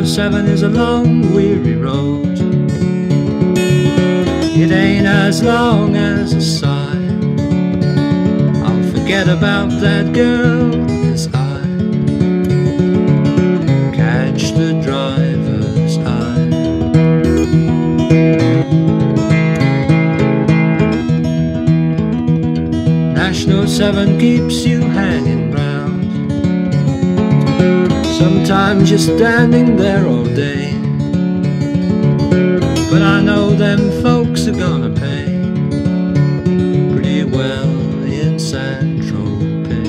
7 is a long, weary road. It ain't as long as a sigh. I'll forget about that girl as I catch the driver's eye. National 7 keeps you hanging round. Sometimes you're standing there all day, but I know them folks are gonna pay pretty well in Saint-Tropez.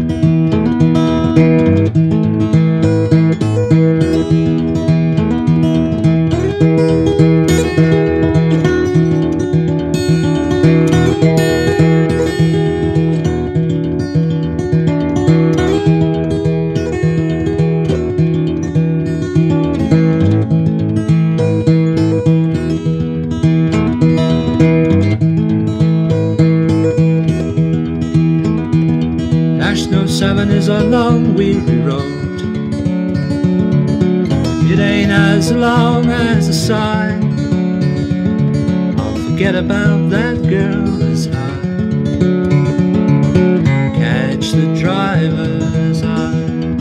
National 7 is a long, weary road. It ain't as long as a sigh. I'll forget about that girl as I catch the driver's eye.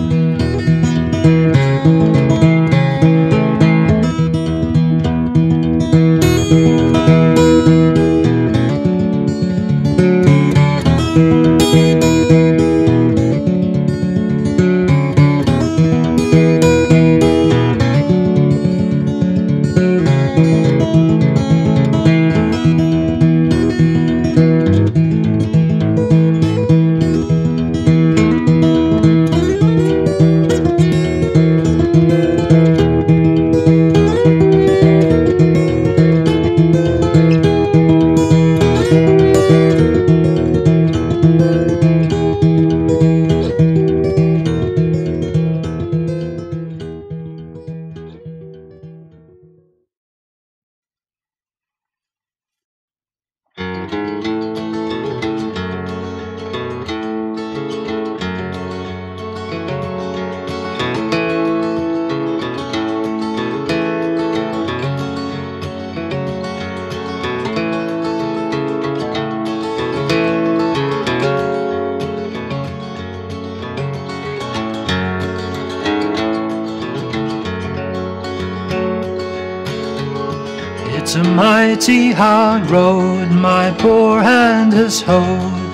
It's a mighty hard road my poor hand has hoed.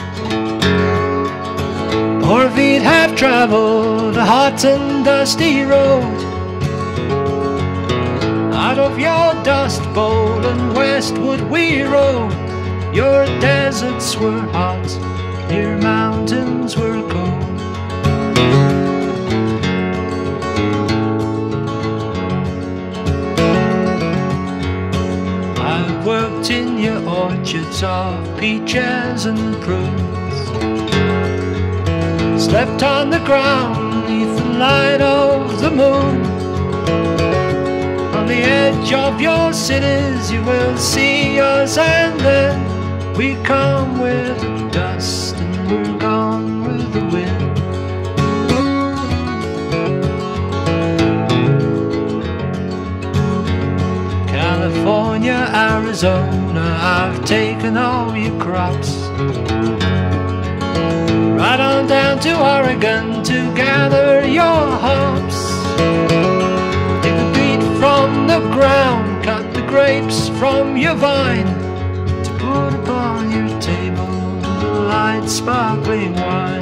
Poor feet have travelled a hot and dusty road. Out of your dust bowl and westward we rode. Your deserts were hot, your mountains were cold. Worked in your orchards of peaches and prunes, slept on the ground beneath the light of the moon. On the edge of your cities you will see us, and then we come with the dust and we're gone with the wind. California, Arizona, I've taken all your crops. Right on down to Oregon to gather your hops. Take the beet from the ground, cut the grapes from your vine, to put upon your table the light sparkling wine.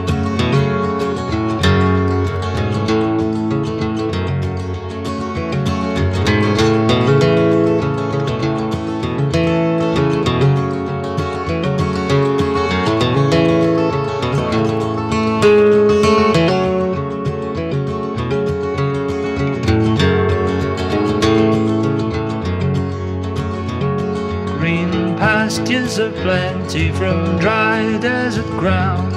Pastures of plenty from dry desert ground.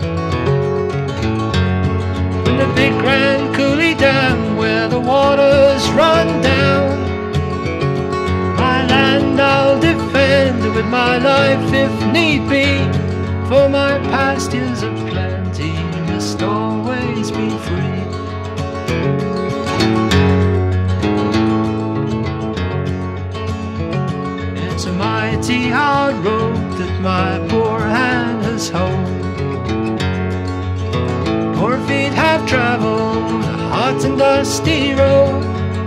From the big Grand Coulee Dam where the waters run down, my land I'll defend with my life if need be. For my pastures of plenty must always be free. empty hard road that my poor hand has held. Poor feet have traveled a hot and dusty road.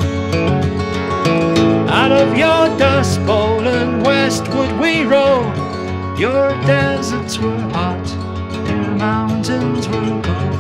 Out of your dust bowl and westward we rode. Your deserts were hot, your mountains were cold.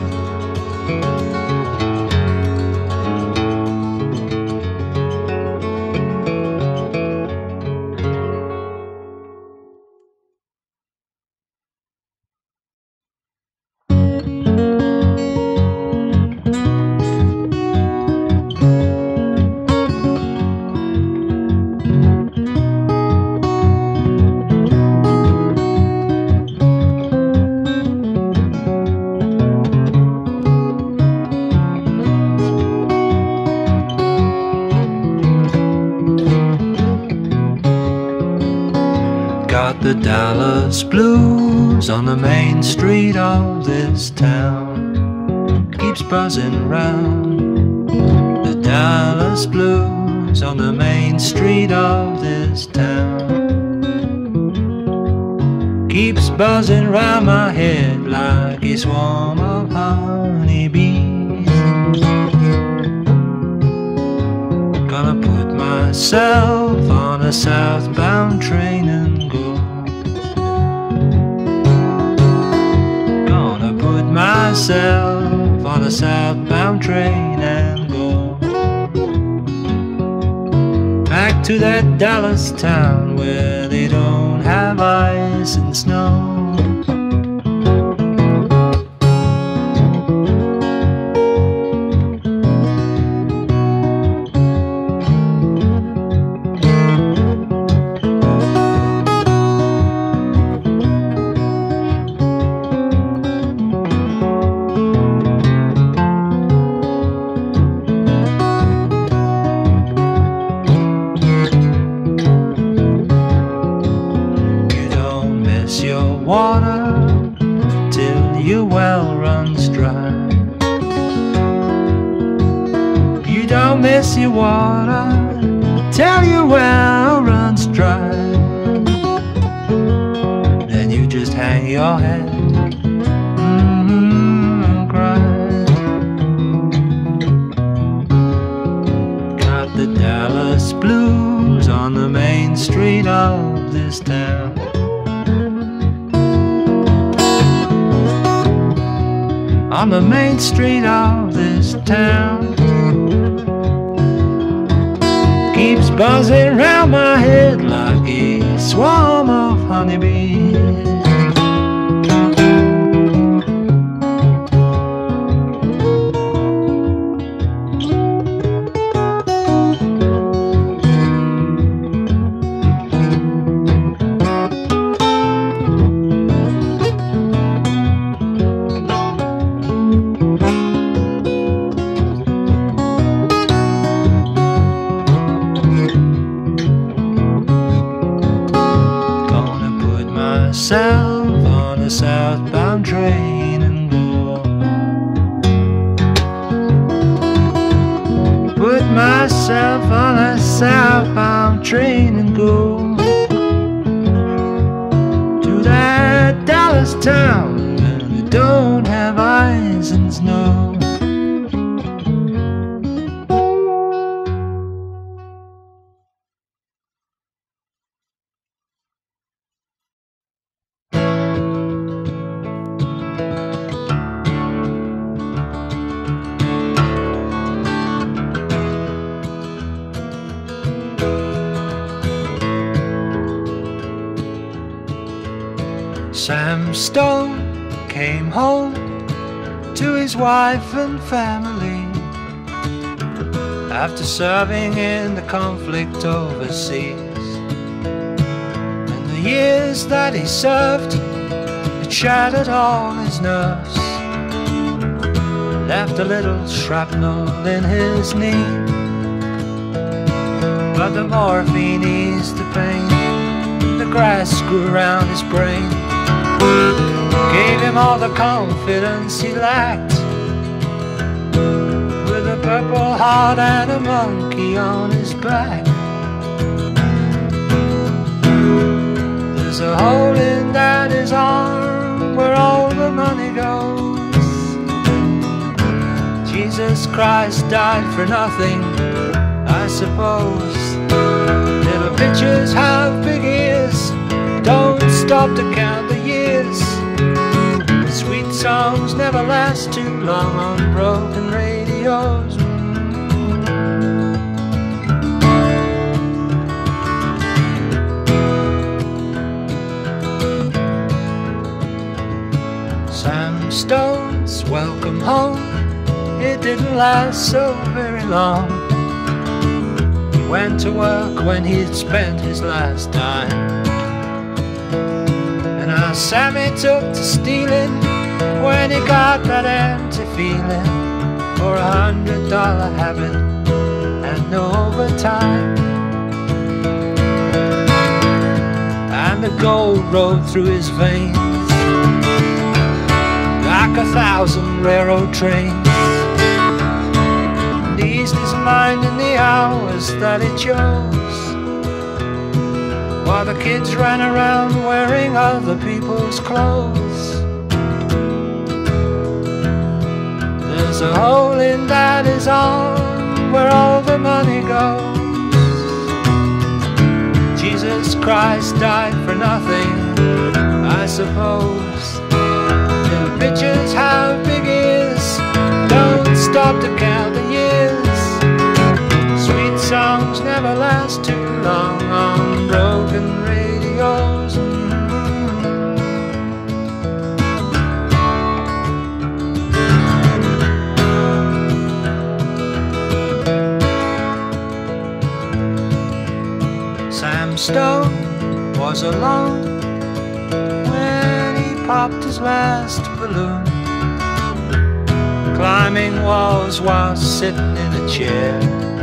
Got the Dallas blues on the main street of this town. Keeps buzzing round. The Dallas blues on the main street of this town. Keeps buzzing round my head like a swarm of honeybees. Gonna put myself on a southbound train and go. Gonna put myself on a southbound train and go back to that Dallas town where they don't have ice and snow. Water till your well runs dry. You don't miss your water till your well runs dry. Then you just hang your head and cry. Got the Dallas blues on the main street of this town. On the main street of this town. Keeps buzzing round my head like a swarm of honeybees. Myself on a southbound train and go. Put myself on a southbound train and go to that Dallas town where they don't have ice and snow. Sam Stone came home to his wife and family after serving in the conflict overseas. And the years that he served had shattered all his nerves, left a little shrapnel in his knee. But the morphine eased the pain, the grass grew around his brain, gave him all the confidence he lacked, with a purple heart and a monkey on his back. There's a hole in Daddy's arm where all the money goes. Jesus Christ died for nothing, I suppose. Little bitches have big ears, don't stop to count the years. Sweet songs never last too long on broken radios. Sam Stone's welcome home, it didn't last so very long. He went to work when he'd spent his last dime, and now Sammy took to stealing when he got that empty feeling for $100 habit and no overtime. And the gold rolled through his veins like 1,000 railroad trains. And he eased his mind in the hours that he chose, while the kids ran around wearing other people's clothes. There's a hole in Daddy's arm where all the money goes. Jesus Christ died for nothing, I suppose. Little bitches have big ears, don't stop to count the years. Sweet songs never last too long on broken radios. Sam Stone was alone when he popped his last balloon, climbing walls while sitting in a chair.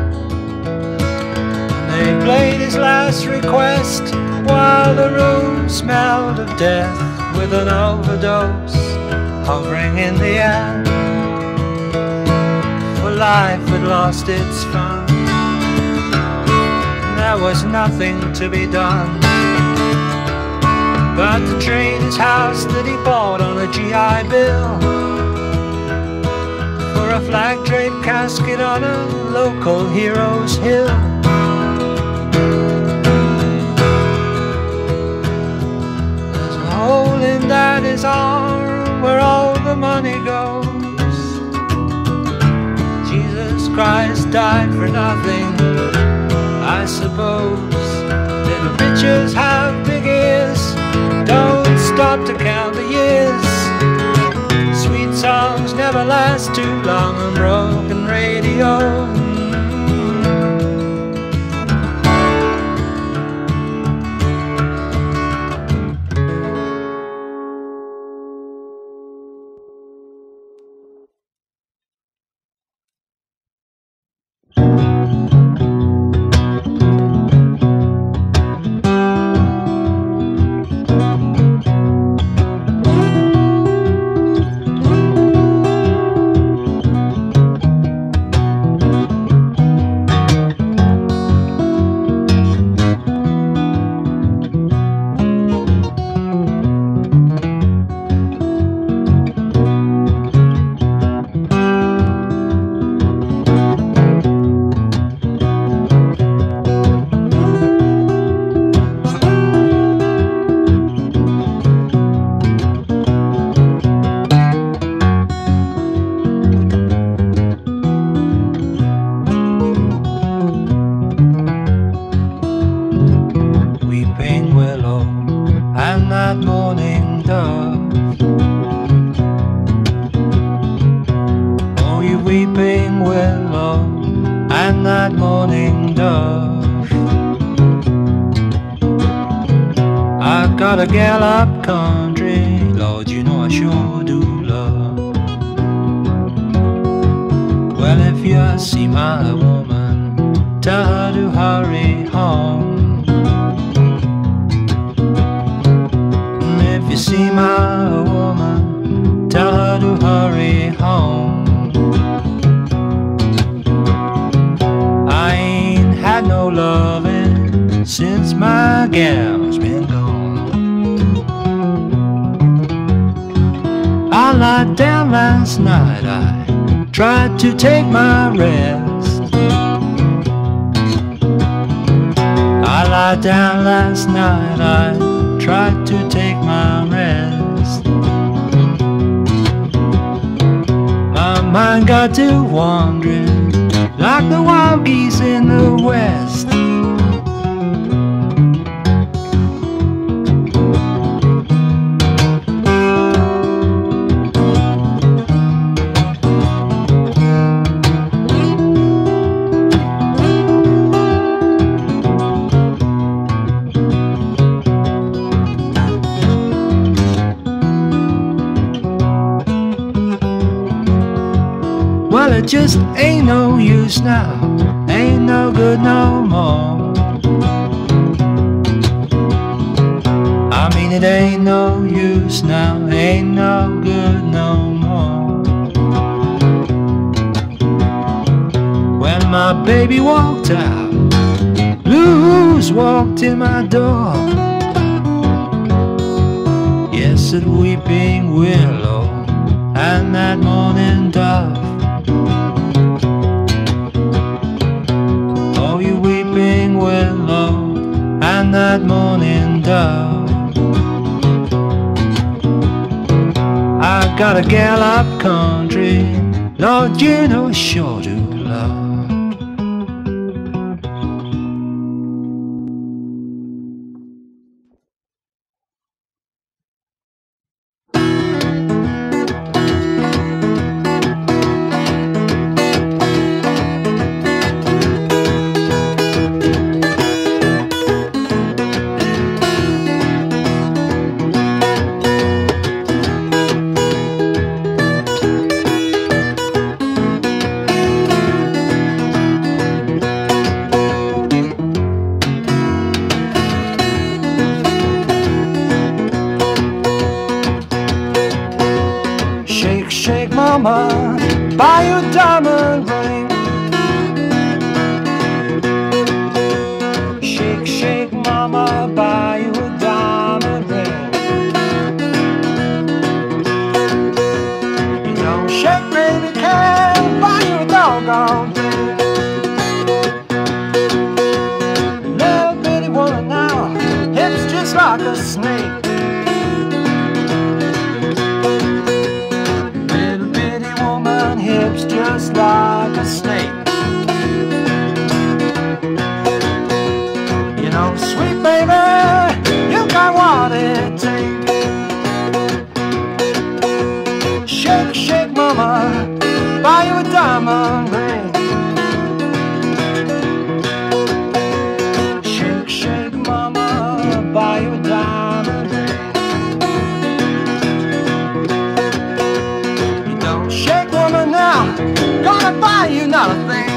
They played his last request while the room smelled of death, with an overdose hovering in the air. For life had lost its fun, there was nothing to be done but to trade his house that he bought on a GI Bill for a flag-draped casket on a local hero's hill. There's a hole in Daddy's arm where all the money goes. Jesus Christ died for nothing, I suppose. Little bitches have big ears, don't stop to count the years. Sweet songs never last too long on broken radio. Got a gal up country, Lord, you know I sure do love. Well, if you see my woman, tell her to hurry home. If you see my woman, tell her to hurry home. I ain't had no loving since my gal's been gone. down last night, I tried to take my rest. I lied down last night, I tried to take my rest. My mind got to wandering like the wild geese in the west. Well, it just ain't no use now, ain't no good no more. I mean, it ain't no use now, ain't no good no more. When my baby walked out, blues walked in my door. Yes, that weeping willow and that morning dove. Oh, you weeping willow and that morning dove. I got a gal up country, Lord, you know sure to love. Shake, shake, mama, buy you a diamond ring. Shake, shake, mama, buy you a diamond ring. You don't shake, baby, can buy you a doggone thing. Little bitty woman now, hips just like a snake. Hips just like a snake. You know, sweet baby, you got what it takes. Shake, shake, mama, buy you a diamond ring. Shake, shake, mama, buy you a diamond ring. You don't shake, woman, now, gonna buy you not a thing.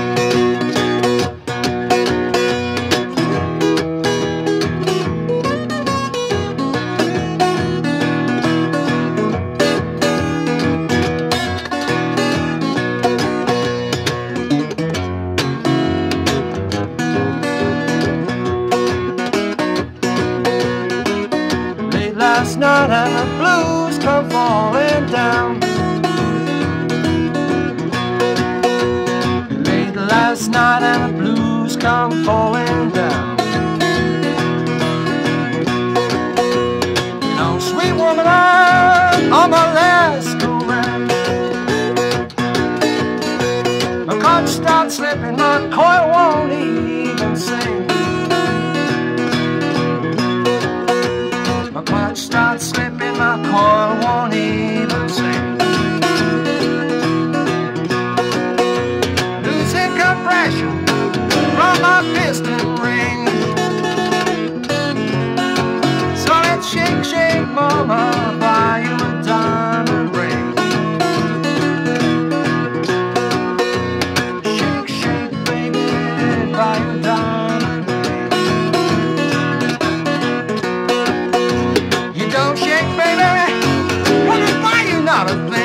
Late last night and the blues come falling down. Last night and the blues come falling down. You know, sweet woman, I'm on my last go round. My clutch starts slipping, my coil won't even sing. My clutch starts slipping, my coil won't even sing. From my piston ring. So let's shake, shake, mama, buy you a diamond ring. Shake, shake, baby, buy you a diamond ring. You don't shake, baby, gonna buy you not a thing.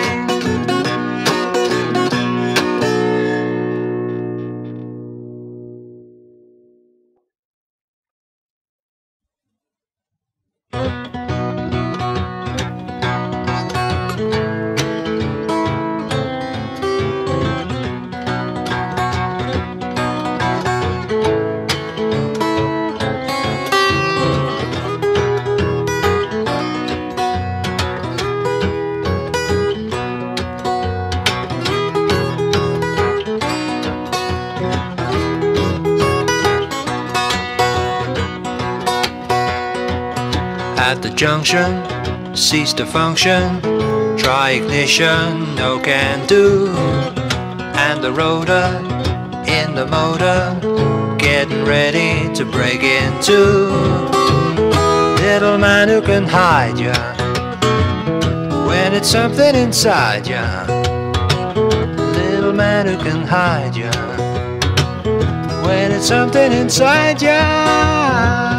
At the junction, cease to function. Try ignition, no can do. And the rotor in the motor, getting ready to break in two. Little man who can hide ya when it's something inside ya. Little man who can hide ya when it's something inside ya.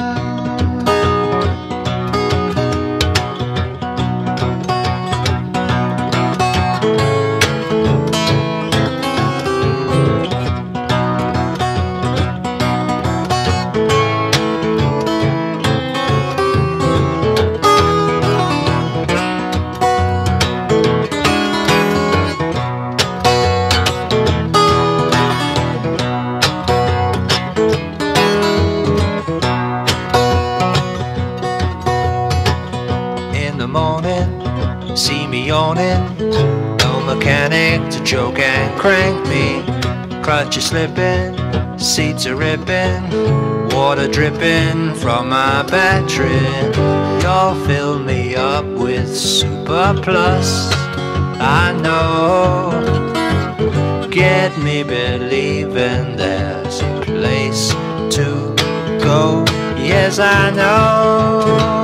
See me yawning, no mechanic to choke and crank me. Clutch is slipping, seats are ripping, water dripping from my battery. Y'all fill me up with Super Plus, I know. Get me believing there's a place to go, yes I know.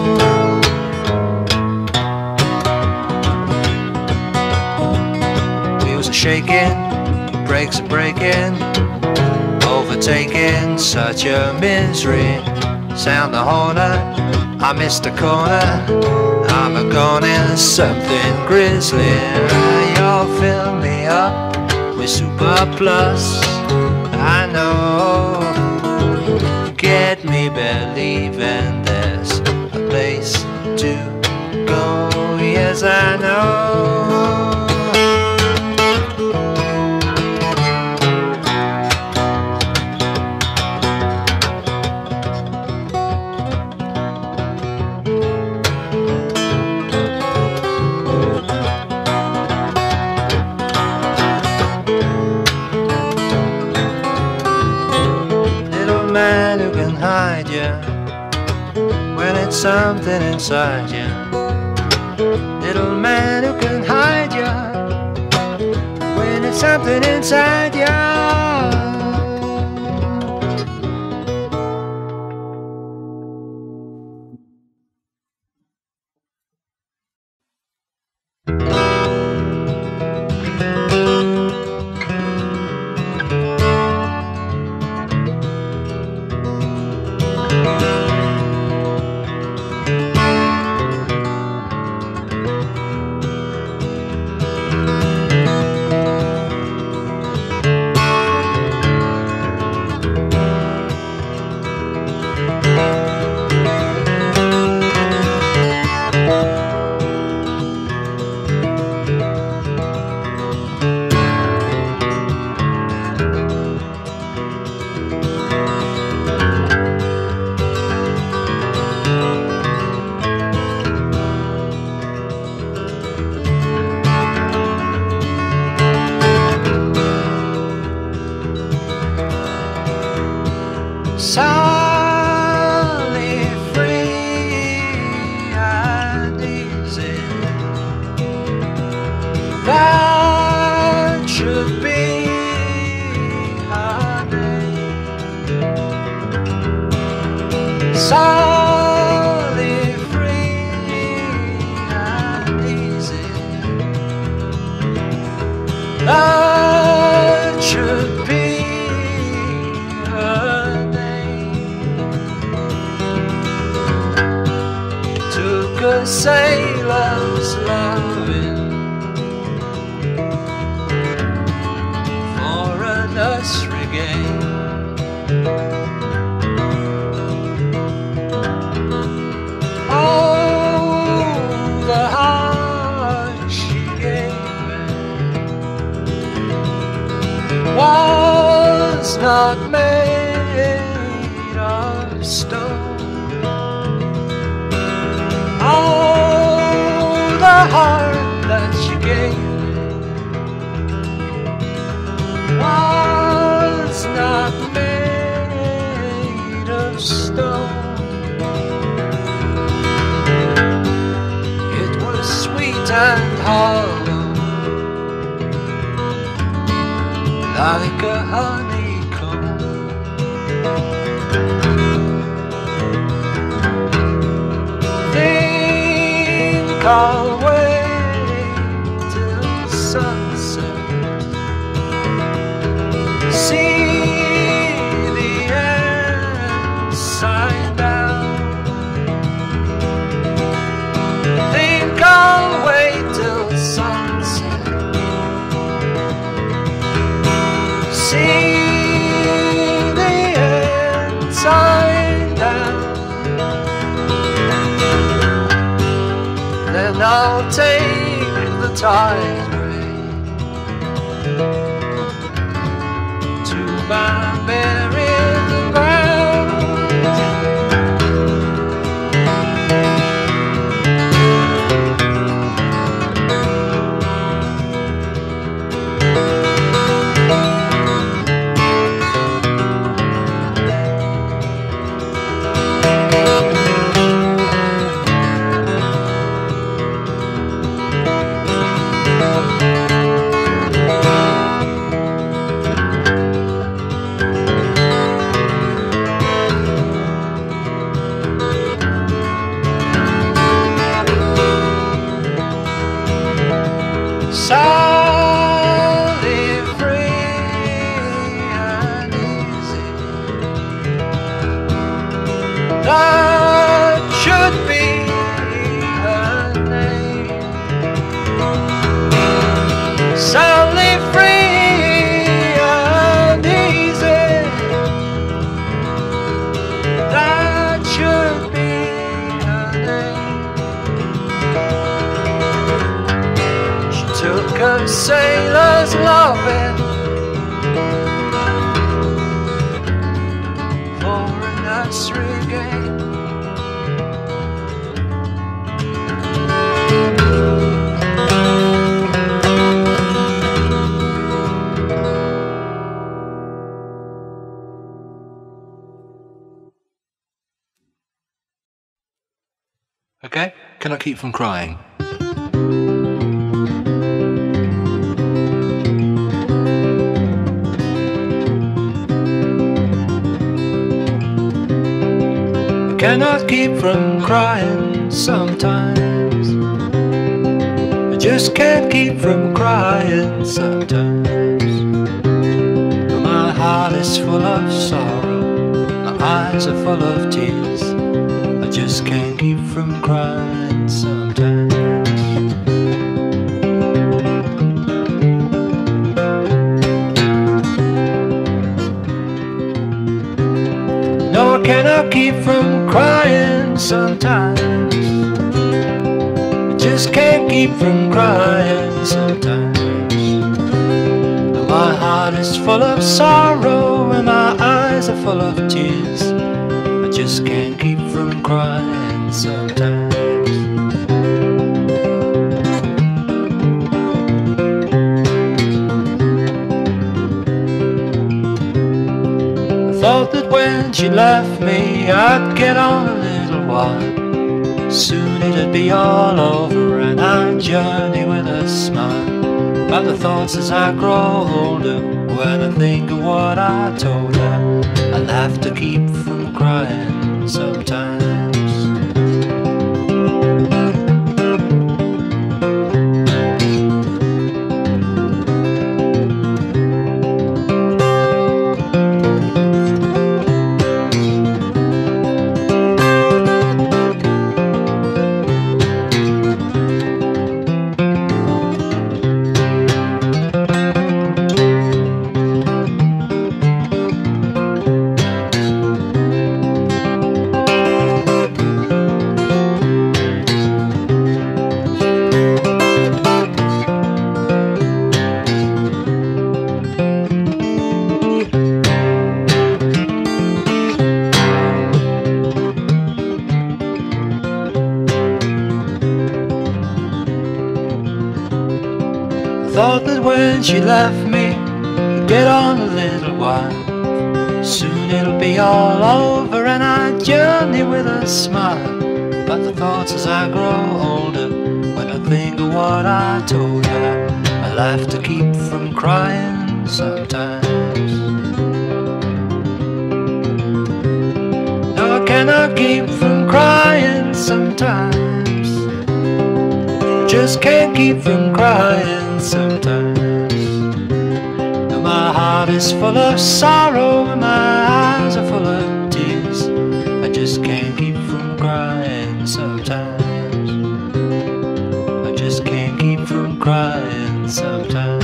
Shaking, brakes are breaking, overtaking, such a misery. Sound the horner, I missed the corner, I'm a goner, something grisly. Y'all fill me up with Super Plus, I know. Get me believing there's a place to go, yes I know. Man who can hide you when it's something inside you. Little man who can hide you when it's something inside you. Solid free and easy, that should be our name. Solid free and easy, that should be a sailor's loving for a nursery game. Oh, the heart she gave me was not made of stone. Oh, the heart that she gave me was not made of stone. like a honeycomb. Think I'll wait till sunset, see the end sign down. Think I'll wait till sunset, see the end sign down. Then I'll take the tide to my buried ground. Sally free and easy, that should be her name. Sally free and easy, that should be her name. She took a sailor's loving for a nursery game. Okay, cannot keep from crying. Cannot keep from crying sometimes. I just can't keep from crying sometimes. My heart is full of sorrow, my eyes are full of tears. I just can't keep from crying sometimes. No, I cannot keep from crying sometimes. I just can't keep from crying sometimes. My heart is full of sorrow and my eyes are full of tears. I just can't keep from crying sometimes. I thought that when she left me I'd get on a little while. Soon it'd be all over and I'd journey with a smile. But the thoughts as I grow older, when I think of what I told her, I'll have to keep from crying sometimes. Thought that when she left me, we'd get on a little while. Soon it'll be all over and I journey with a smile. But the thoughts as I grow older, when I think of what I told her, I'll have to keep from crying sometimes. No, I cannot keep from crying sometimes. Just can't keep from crying sometimes. No, my heart is full of sorrow and my eyes are full of tears. I just can't keep from crying sometimes. I just can't keep from crying sometimes.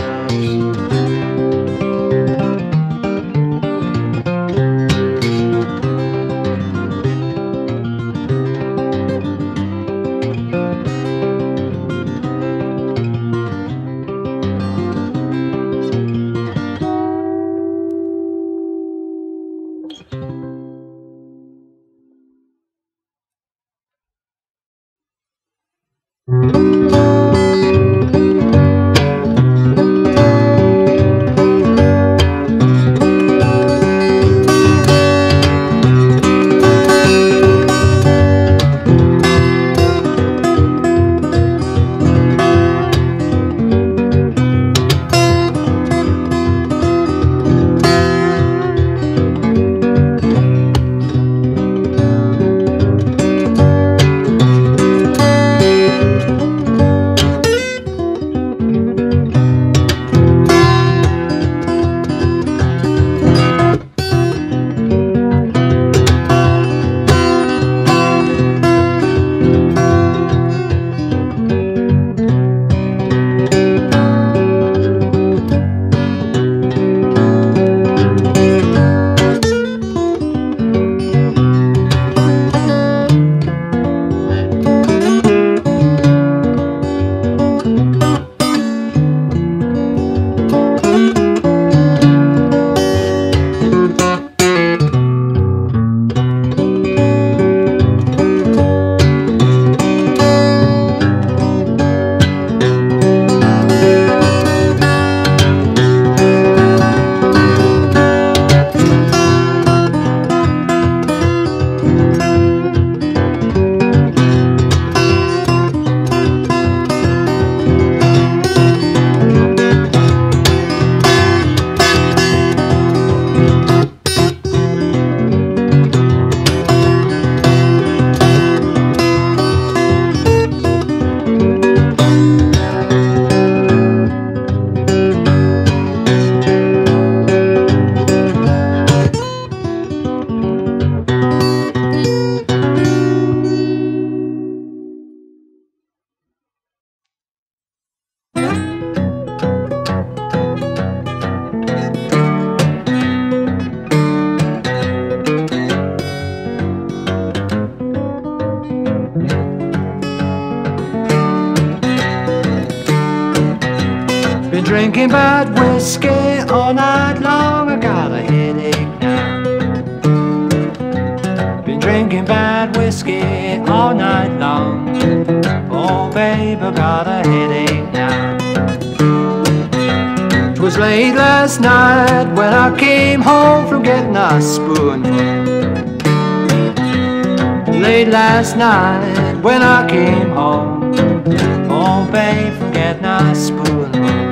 Drinking bad whiskey all night long, I got a headache now. Been drinking bad whiskey all night long. Oh babe, I got a headache now. 'Twas late last night when I came home from getting a spoonful. Late last night when I came home. Oh babe, from getting a spoonful.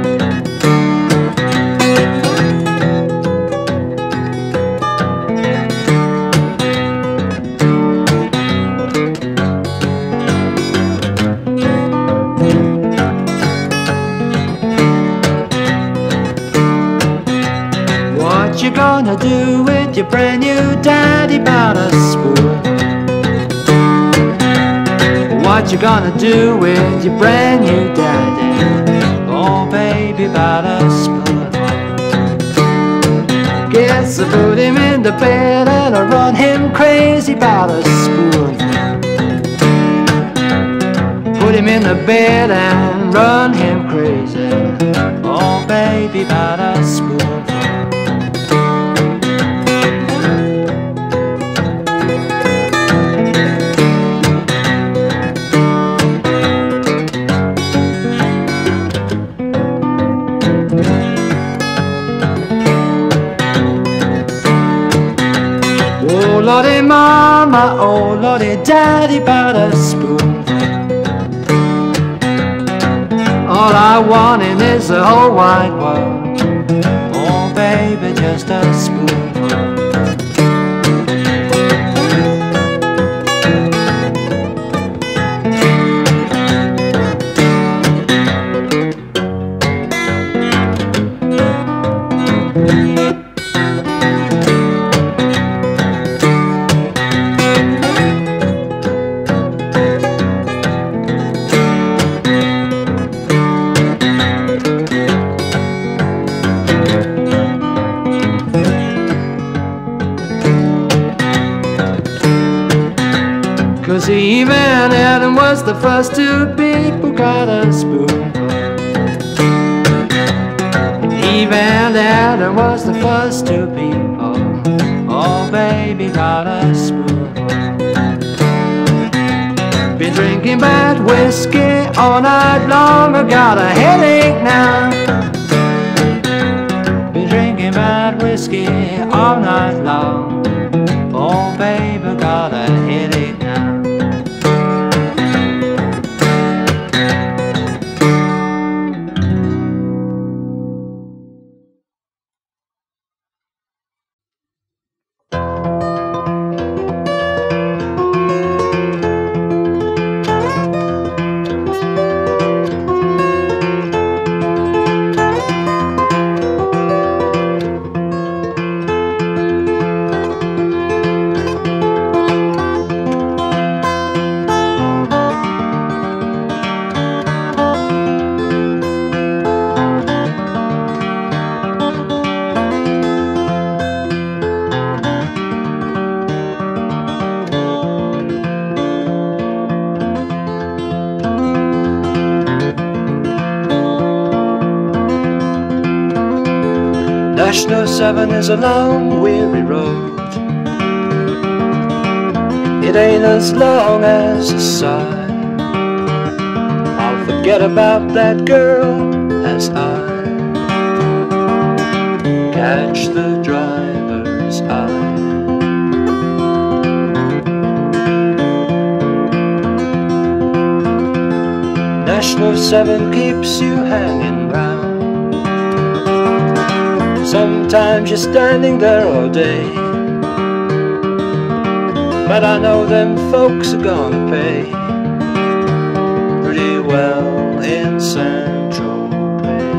What you gonna do with your brand new daddy about a spoon? What you gonna do with your brand new daddy? Oh baby, about a spoon. Guess I put him in the bed and I run him crazy about a spoon. Put him in the bed and run him crazy. Oh baby, about a spoon. Oh Lordy mama, oh Lordy daddy, about a spoon. All I wantin' is the whole wide world. just a spoonful. 'Cause even Adam was the first two people got a spoonful. Even Adam was the first two people. Oh baby, got a spoonful. Been drinking bad whiskey all night long, I got a headache now. Been drinking bad whiskey all night long. Oh baby, got a headache now. National 7 is a long, weary road. It ain't as long as a sigh. I'll forget about that girl as I catch the driver's eye. National 7 keeps you hanging round. Sometimes you're standing there all day, but I know them folks are gonna pay pretty well in Central Bay.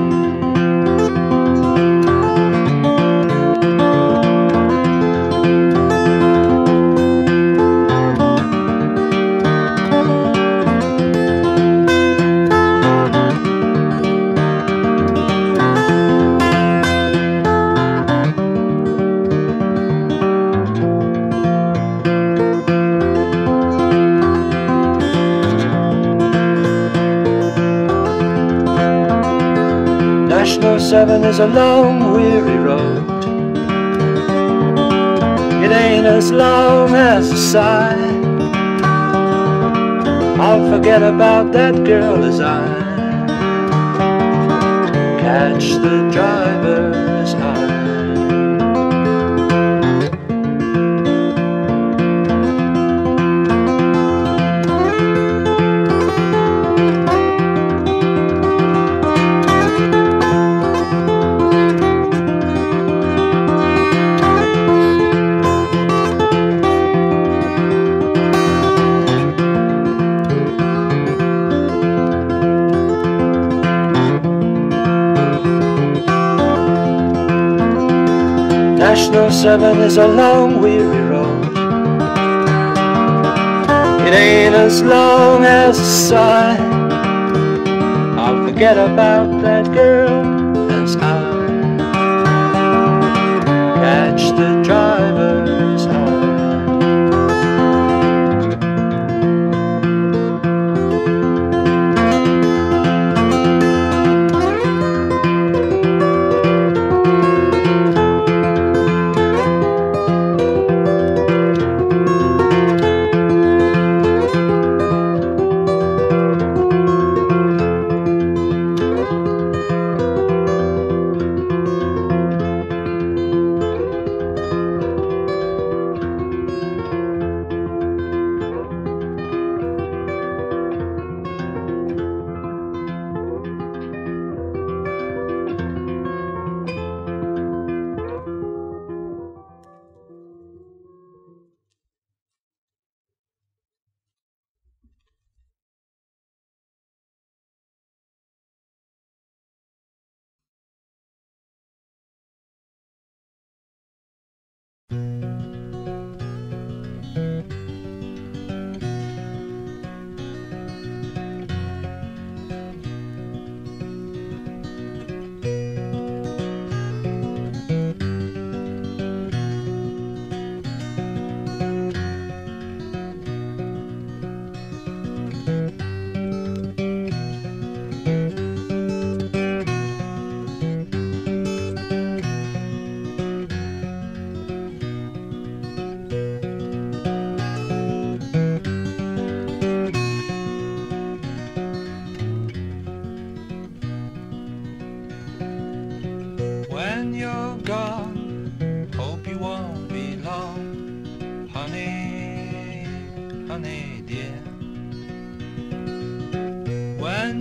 National 7 is a long, weary road. It ain't as long as a sigh. I'll forget about that girl as I catch the driver's eye. National 7 is a long, weary road. It ain't as long as a sigh. I'll forget about that girl as I catch the driver's eye.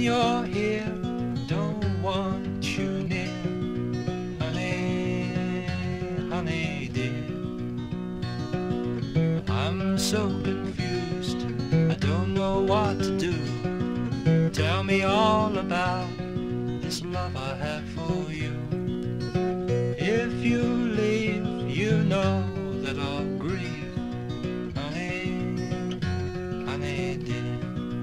you're here, don't want you near. Honey, honey dear, I'm so confused, I don't know what to do. Tell me all about this love I have for you. If you leave, you know that I'll grieve. Honey, honey dear.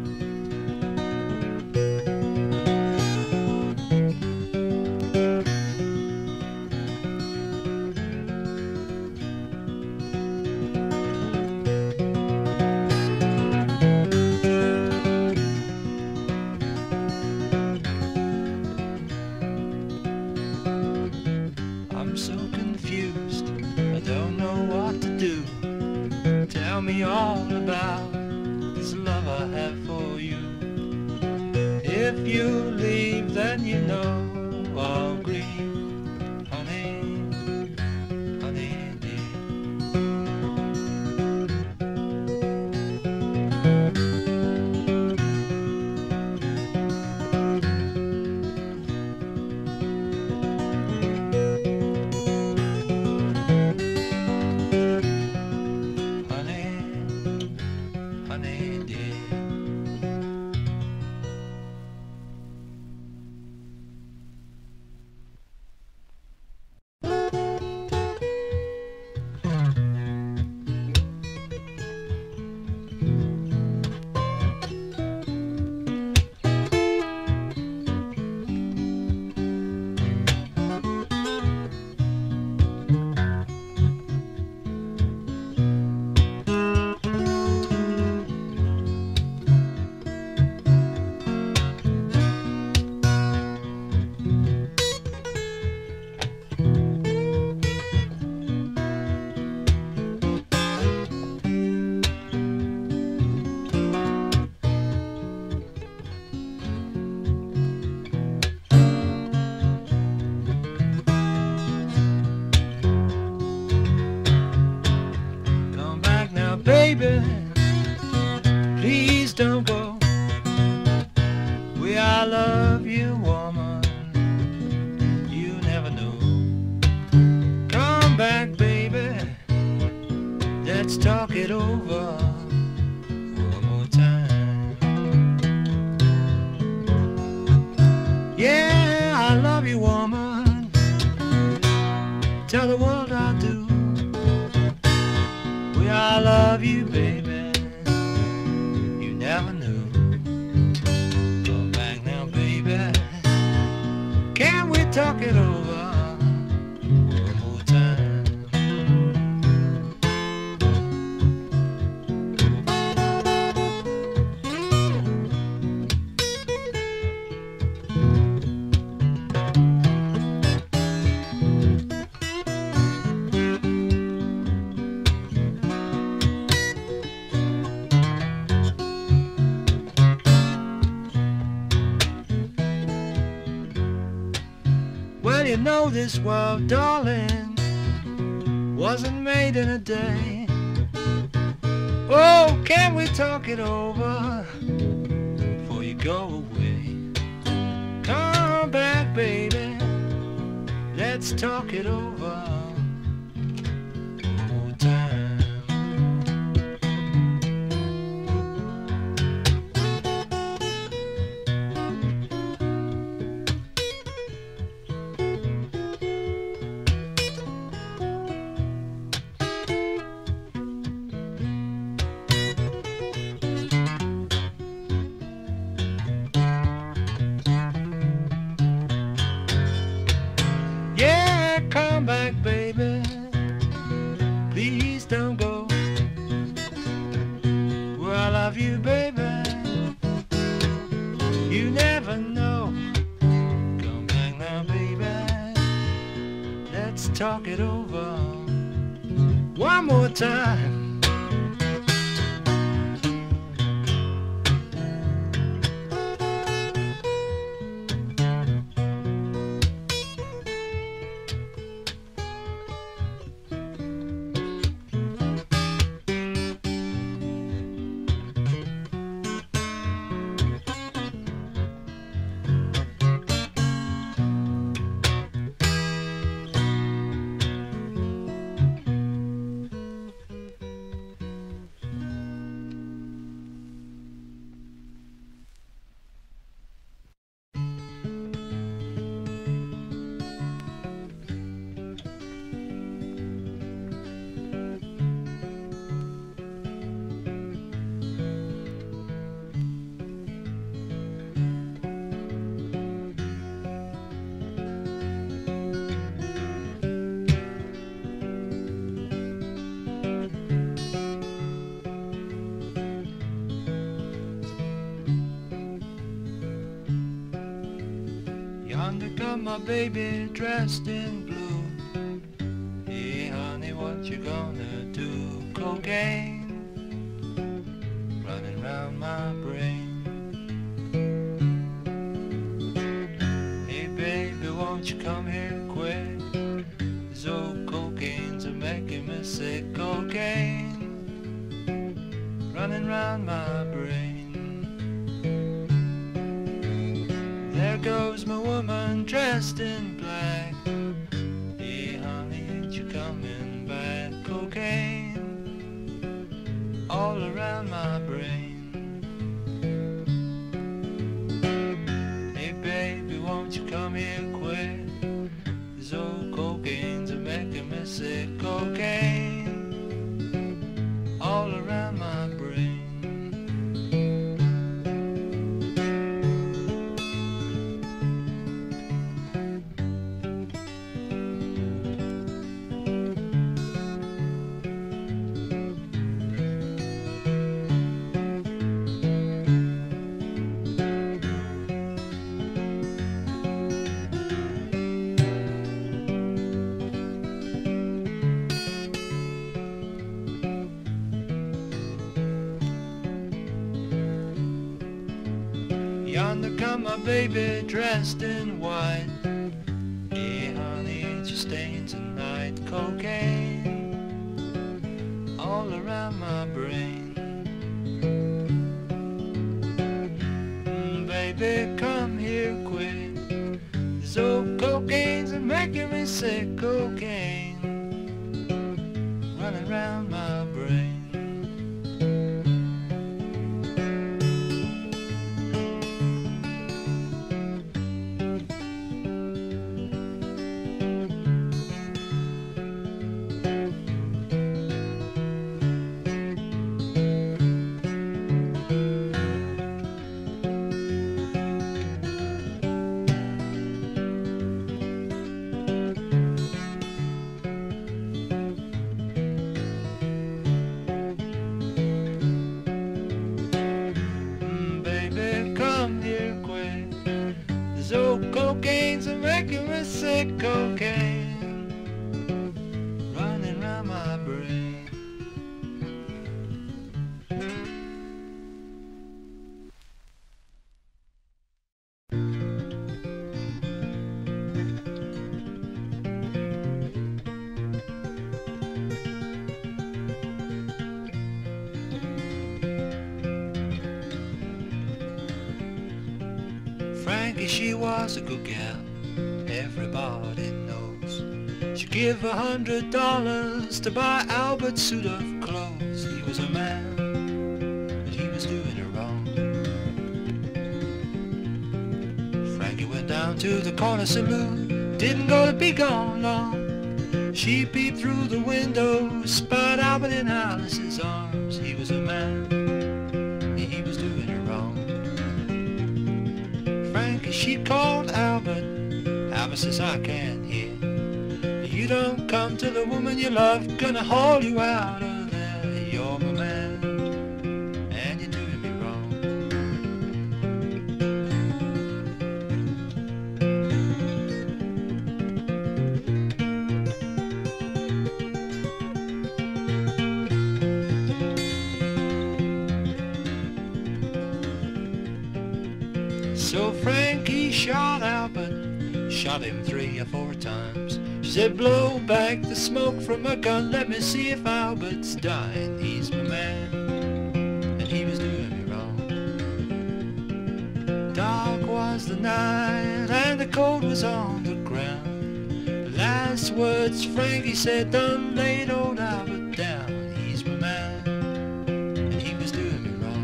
I'm so confused, I don't know what to do. Tell me all about this love I have for you. If you leave, then you know I'll grieve. Honey, honey dear. Honey dear. Baby, please don't go. Will I love you, woman? You never know. Come back, baby. Let's talk it over one more time. Yeah, I love you, woman. Tell the world I do. I love you, baby. You never knew. Come back now, baby. Can we talk it over one more time? Well, you know this world, darling, wasn't made in a day. Oh, can we talk it over before you go away? Come back, baby, let's talk it over one more time. Yeah, come back, baby. Please don't go. Well, I love you, baby. You never know. Come back now, baby. Let's talk it over one more time. come my baby dressed in blue. Hey honey, what you gonna do? Cocaine running round my brain. Hey baby, won't you come here quick? These old cocaines are making me sick. Cocaine running round my brain. There goes my woman dressed in black. Hey honey, ain't you coming back? Cocaine all around my brain. Hey baby, won't you come here quick? These old cocaines are making me sick. Cocaine all around my brain. Yonder come my baby dressed in white. Hey honey, ain't you staying tonight? Cocaine all around my brain. Baby, come here quick. These old cocaines are making me sick. Cocaine running around my brain. These old cocaines are making me sick. Cocaine running round my brain. Frankie, she was a good gal, everybody knows. She give $100 to buy Albert's suit of clothes. He was a man, but he was doing her wrong. Frankie went down to the corner saloon, didn't go to be gone long. She peeped through the window, spied Albert in Alice's arms. He was a man, he was doing her wrong. Frankie, she called Albert. Albert says, I can't hear. You don't come to the woman you love, gonna haul you out of there. You're my man, and you're doing me wrong. So Frankie shot Albert, shot him 3 or 4 times. She said, blow back the smoke from my gun, let me see if Albert's dying. He's my man, and he was doing me wrong. Dark was the night, and the cold was on the ground. The last words Frankie said done laid old Albert down. He's my man, and he was doing me wrong.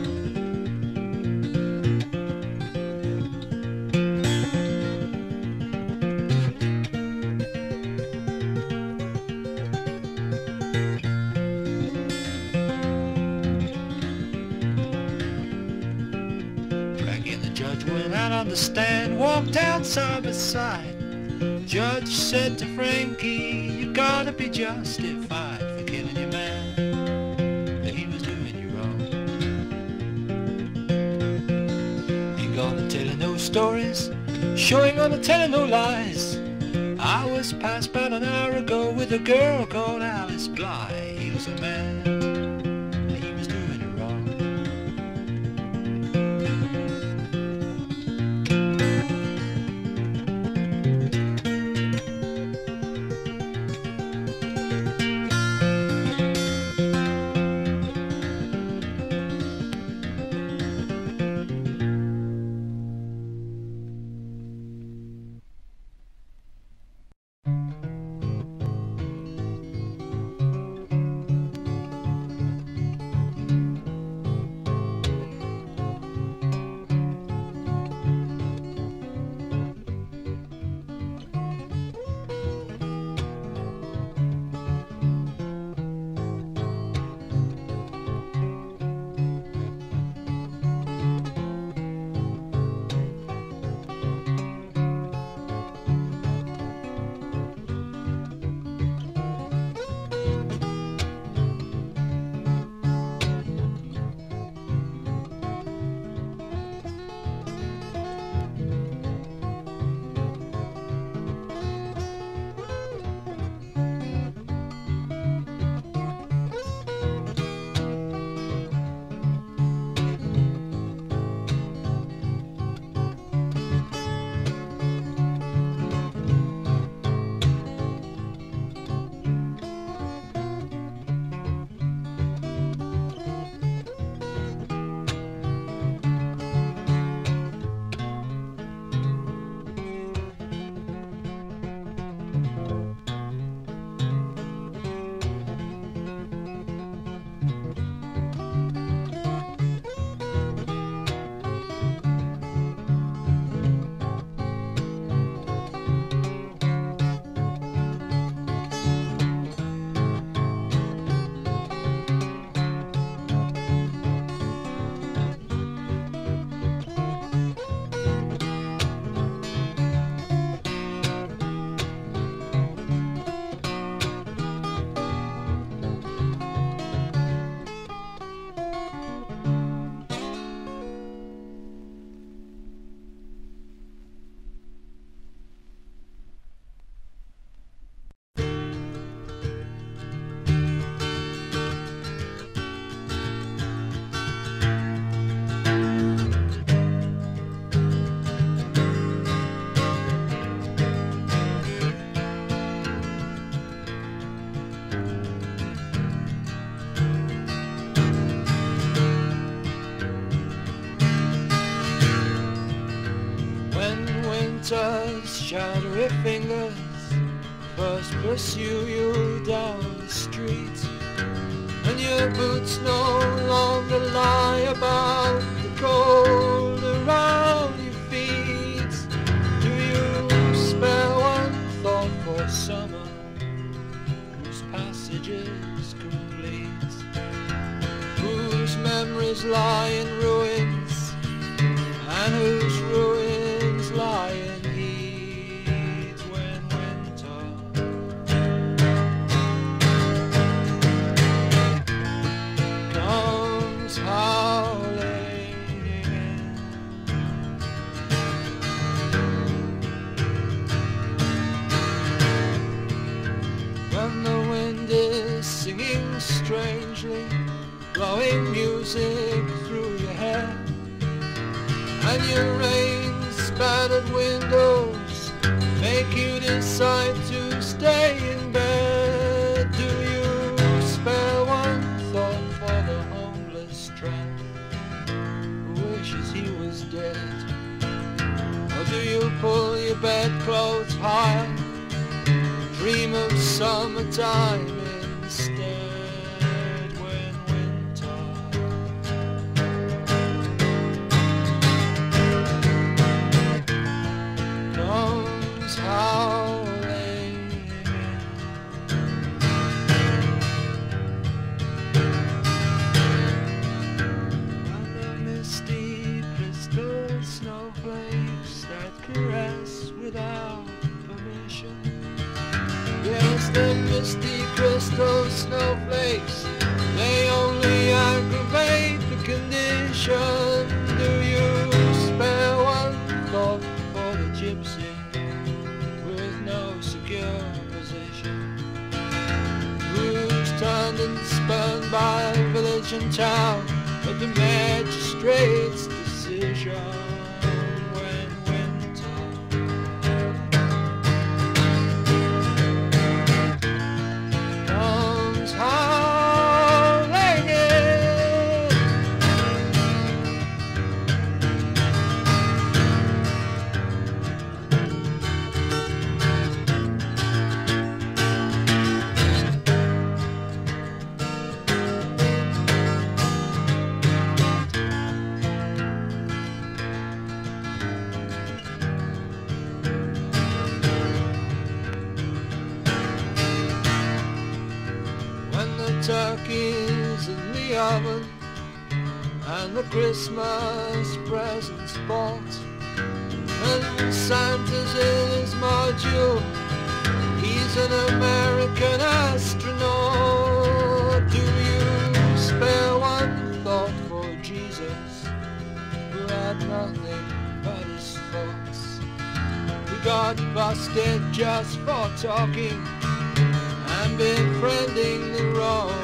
Judge went out on the stand, walked out side by side. Judge said to Frankie, you gotta be justified for killing your man, that he was doing you wrong. Ain't gonna tell you no stories, sure ain't gonna tell no lies. I was past about an hour ago with a girl called Alice Bly. He was a man, he was doing it wrong. Shadowy fingers first pursue you down the street, and your boots no longer lie about the cold around your feet. Do you spare one thought for summer, whose passage is complete, whose memories lie in ruins, and whose ruins lie in strangely, blowing music through your hair, and your rain-spattered windows make you decide to stay in bed. Do you spare one thought for the homeless tramp who wishes he was dead? Or do you pull your bedclothes high, dream of summertime instead? The misty crystal snowflakes, they only aggravate the condition. Do you spare one thought for the gypsy abandoned, spurned by village and town, but the magistrate's decision when winter comes howling in. Turkeys in the oven and the Christmas presents bought, and Santa's in his module, he's an American astronaut. Do you spare one thought for Jesus, who had nothing but his thoughts? We got busted just for talking and befriending the wrong